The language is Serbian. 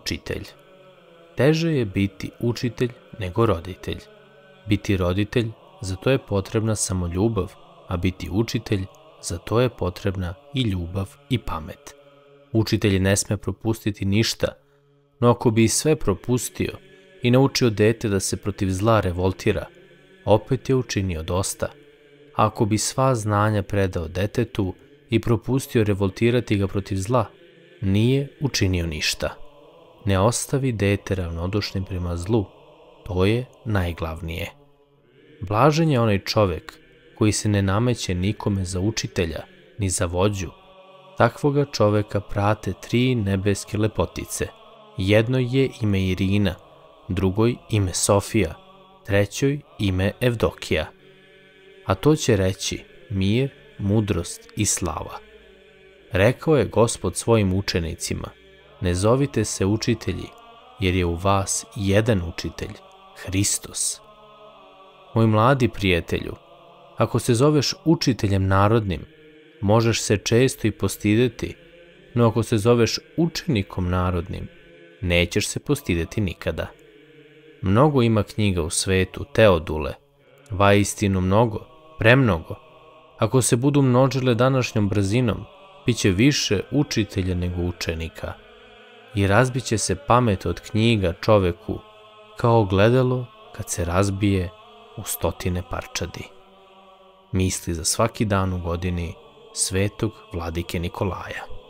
učitelj. Teže je biti učitelj nego roditelj. Biti roditelj, za to je potrebna samo ljubav, a biti učitelj, za to je potrebna i ljubav i pamet. Učitelj ne sme propustiti ništa, no ako bi i sve propustio i naučio dete da se protiv zla revoltira, opet je učinio dosta. A ako bi sva znanja predao detetu i propustio revoltirati ga protiv zla, nije učinio ništa. Ne ostavi dete ravnodušnim prema zlu, to je najglavnije. Blažen je onaj čovek koji se ne nameće nikome za učitelja, ni za vođu. Takvoga čoveka prate 3 nebeske lepotice. Jednoj je ime Irina, drugoj ime Sofija, trećoj ime Evdokija. A to će reći mir, mudrost i slava. Rekao je Gospod svojim učenicima, ne zovite se učitelji, jer je u vas jedan učitelj, Hristos. Moj mladi prijatelju, ako se zoveš učiteljem narodnim, možeš se često i postideti, no ako se zoveš učenikom narodnim, nećeš se postideti nikada. Mnogo ima knjiga u svetu, Teodule, vaistinu mnogo, premnogo. Ako se budu množile današnjom brzinom, bit će više učitelja nego učenika. I razbiće se pamet od knjiga čoveku, kao ogledalo kad se razbije u 100 parčadi. Misli za svaki dan u godini Svetog vladike Nikolaja.